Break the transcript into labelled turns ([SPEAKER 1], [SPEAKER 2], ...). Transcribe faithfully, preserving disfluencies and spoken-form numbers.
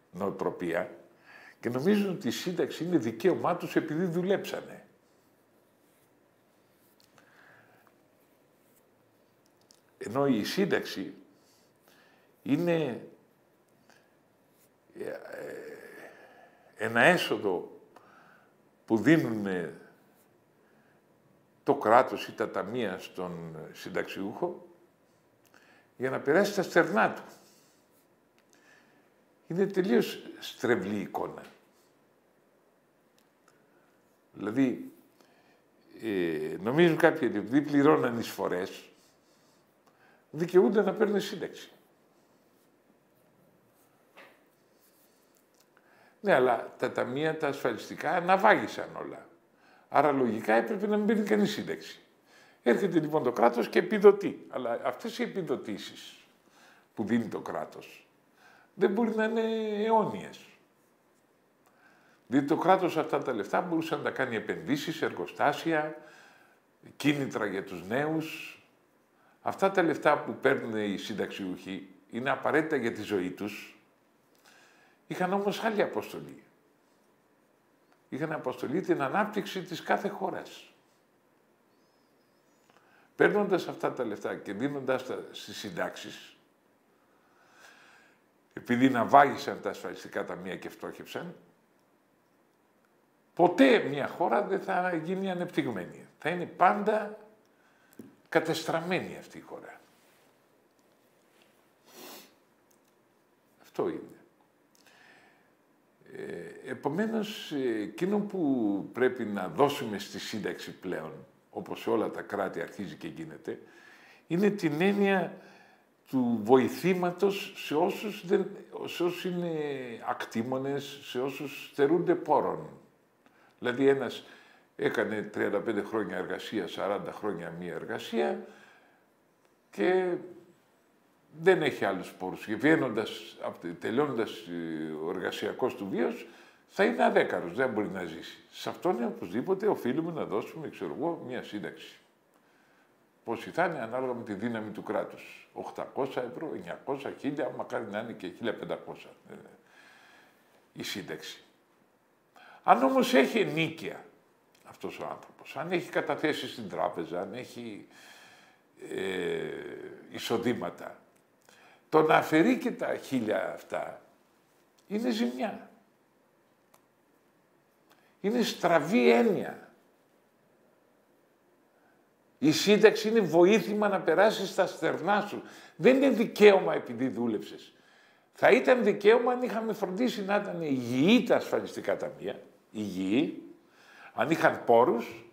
[SPEAKER 1] νοοτροπία και νομίζουν ότι η σύνταξη είναι δικαίωμά τους επειδή δουλέψανε. Ενώ η σύνταξη είναι ένα έσοδο που δίνουν το κράτος ή τα ταμεία στον συνταξιούχο για να περάσει τα στερνά του. Είναι τελείως στρεβλή εικόνα. Δηλαδή, ε, νομίζουν κάποιοι ότι επειδή πληρώναν εισφορές, δικαιούνται να παίρνουν σύνταξη. Ναι, αλλά τα ταμεία, τα ασφαλιστικά, αναβάγισαν όλα. Άρα, λογικά, έπρεπε να μην παίρνει κανείς σύνταξη. Έρχεται λοιπόν το κράτος και επιδοτεί. Αλλά αυτές οι επιδοτήσεις που δίνει το κράτος δεν μπορεί να είναι αιώνιες. Δηλαδή το κράτος αυτά τα λεφτά μπορούσε να τα κάνει επενδύσεις, εργοστάσια, κίνητρα για τους νέους. Αυτά τα λεφτά που παίρνουν οι συνταξιούχοι είναι απαραίτητα για τη ζωή τους. Είχαν όμως άλλη αποστολή. Είχαν αποστολή την ανάπτυξη της κάθε χώρας. Παίρνοντας αυτά τα λεφτά και δίνοντας τα στις συντάξεις, επειδή ναυάγησαν τα ασφαλιστικά ταμεία και φτώχευσαν, ποτέ μια χώρα δεν θα γίνει ανεπτυγμένη. Θα είναι πάντα κατεστραμμένη αυτή η χώρα. Αυτό είναι. Ε, επομένως, εκείνο που πρέπει να δώσουμε στη σύνταξη πλέον, όπως σε όλα τα κράτη αρχίζει και γίνεται, είναι την έννοια του βοηθήματος σε όσους, δεν, σε όσους είναι ακτήμονες, σε όσους στερούνται πόρων. Δηλαδή ένας έκανε τριάντα πέντε χρόνια εργασία, σαράντα χρόνια μία εργασία και δεν έχει άλλους πόρους. Και βγαίνοντας, τελειώνοντας ο εργασιακός του βίος, θα είναι αδέκαρος, δεν μπορεί να ζήσει. Σε αυτόν οπωσδήποτε οφείλουμε να δώσουμε, ξέρω εγώ, μία σύνταξη. Πόσοι θα είναι ανάλογα με τη δύναμη του κράτους. οκτακόσια ευρώ, εννιακόσια, χίλια, μακάρι να είναι και χίλια πεντακόσια η σύνταξη. Αν όμως έχει ενίκεια αυτός ο άνθρωπος, αν έχει καταθέσει στην τράπεζα, αν έχει ε, εισοδήματα, το να αφαιρεί και τα χίλια αυτά είναι ζημιά. Είναι στραβή έννοια. Η σύνταξη είναι βοήθημα να περάσεις στα στερνά σου. Δεν είναι δικαίωμα επειδή δούλεψες. Θα ήταν δικαίωμα αν είχαμε φροντίσει να ήταν υγιή τα ασφαλιστικά ταμεία, υγιή, αν είχαν πόρους